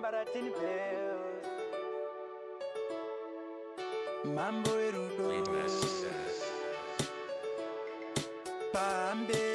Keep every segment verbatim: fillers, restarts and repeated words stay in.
Embaratini Bells. Mambo Erudo Pambe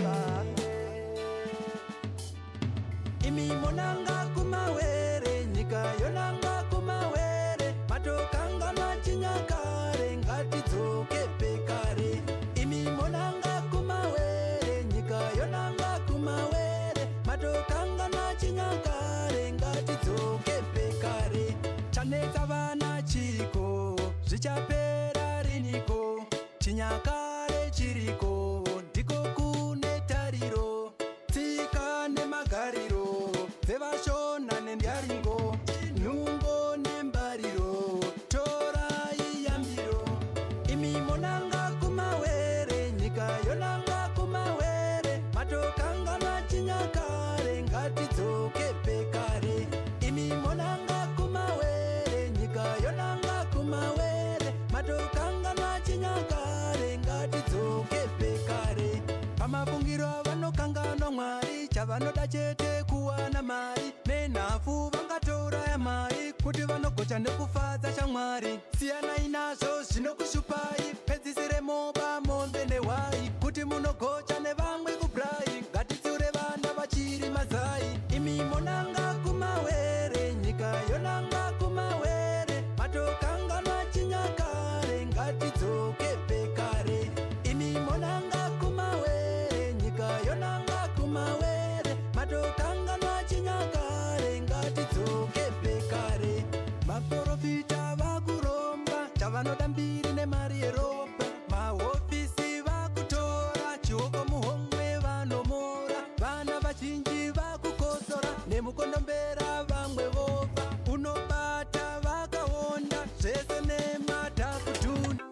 Imi monanga kumawere Nika yonanga kumawere Matokanga machinyakare Ngati dzoke pekare Imi monanga kumawere Nika yonanga kumawere Matokanga machinyakare Ngati dzoke pekare Chaneta vana chiko Zvichapera riniko Chinyakare chiriko Ndiko kune tariro Tsika nemagariro Vevashona nendiaringo Nungo nembariro Torai yambiro Imi monanga kumawere Nyika yonanga kumawere Matokanga machinyakare Ngati dzoke pekare Imi monanga kumawere Nyika yonanga kumawere Matokanga machinyakare Ngati dzoke pekare Pamafungiro vanokangana Mwari Chavanoda chete kuwana mari Nenafu vangatora ya mari Kuti vanogocha nekufadza shamwari Siyana inazvo zvinokushupai Pedzisire moba mombe newai Kuti munogocha nevamwe kubrai Ngatitsure vana vachiri mazai Imi monanga kumawere Nyika yonanga kumawere Matokanga machinyakare Ngati dzoke pekare Imi monanga kumawere Nyika yonanga kumawere Matokanga machinyakare Ngati dzoke pekare Maprofita vakuromba Chavanoda mbiri nemari yeropa Mahofisi vakutora Chioko muhomwe vanomora Vana vachinji vakukosora Nemukondombera vamwe vova Unobata vakaonda Zvese nemadhakutunda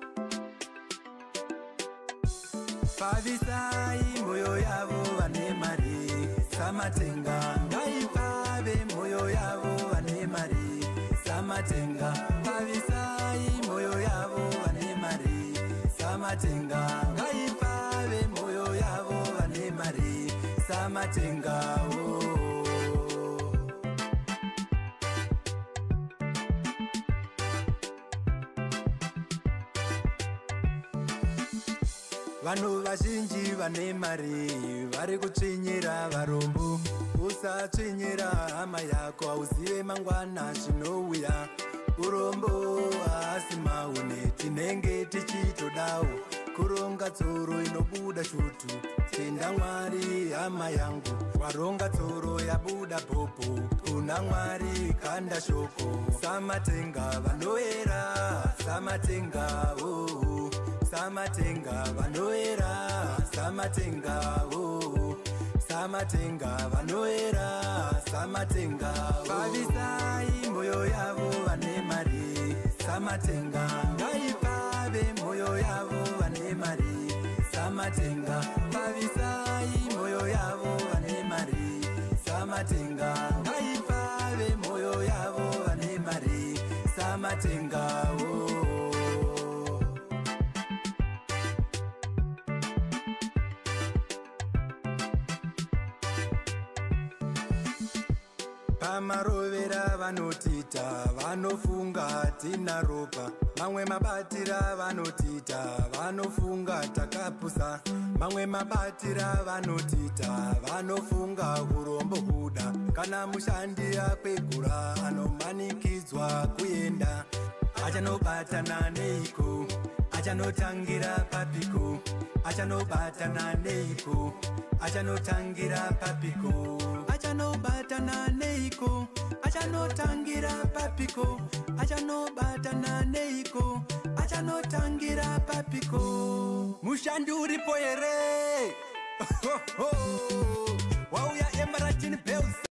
Pavisai moyo yavo vane mari Samatenga ngaipave moyo yavo vane mari Samatenga pavisai moyo yavo vane mari Samatenga ngaipave moyo yavo vane mari Samatenga oh. Vanhu vazhinji vane mari vari kutsvinyira varombo usatsvinyira hama yako hauzive mangwana zvinouya urombo haasi maune tinenge tichitodawo kuronga tsoro inobuda shutu tenda Mwari hama yangu waronga tsoro yabuda popo kuna Mwari kanda shoko Samatenga vanoera Samatenga oh. Samatenga vanoera Samatenga oh. Samatenga vanoera Samatenga oh. Pavisai moyo yavo vane mari Samatenga ngaipave moyo yavo vane mari Samatenga pavisai moyo yavo vane mari Samatenga ngaipave moyo yavo vane mari Samatenga oh. Pamarovera vanotita vanofunga tina ropa Mamwe mabatira vanotita vanofunga takapusa Mamwe mabatira vanotita vanofunga urombo huda Kana mushandi akwegura anomanikidzwa kuenda Achanobatana neiko Achanotangira papiko Achanobatana neiko Achanotangira papiko Achanobatana neiko Achanotangira papiko Achanobatana neiko Achanotangira papiko Mushandi uripo here Wauya Embaratini Bells.